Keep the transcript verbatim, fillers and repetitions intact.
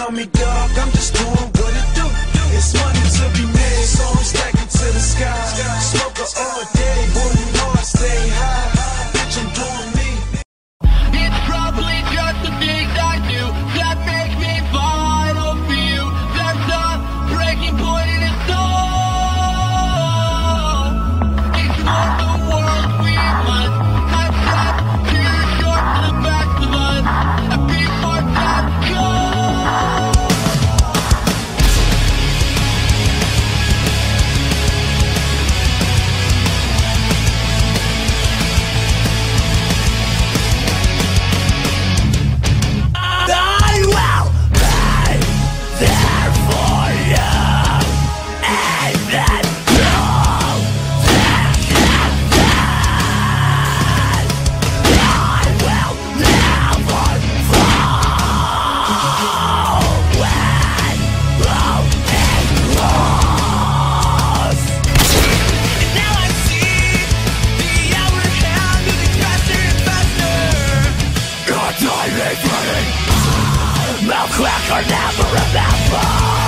tell me, dog, I'm just doing what it do. It's money to be made, so I'm stacking to the sky. Smoker all day, boy, you know I stay high. Bitch, I'm doing me. It's probably just the things I do that make me vital for you. There's a breaking point in his soul. It's more the world we must have trapped. Too short for the best of us. And before time goes. Mouth cracker, never remember.